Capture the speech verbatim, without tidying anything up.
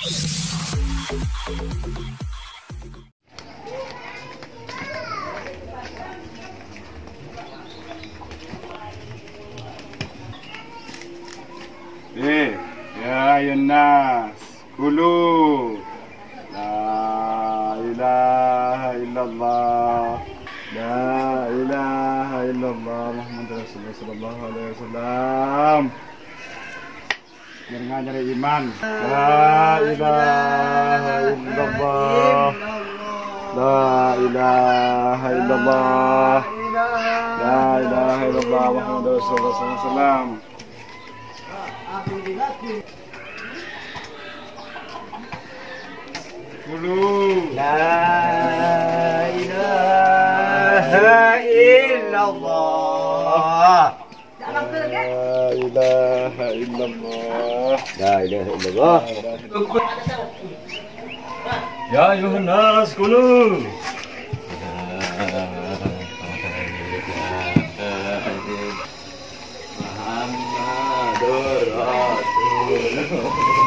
Eh, ya Yunas, kulu. La ilaha illallah. La ilaha illallah Muhammad Rasulullah sallallahu alaihi wasallam. Jangan nyari iman. La ilaha illallah. La ilaha illallah. La ilaha illallah Muhammad Rasulullah sallallahu alaihi wasallam. Dulu. La ilaha illallah. La ilaha illallah. La ilaha illallah. Ya ayuhan nas kulu. Muhammadur Rasulullah.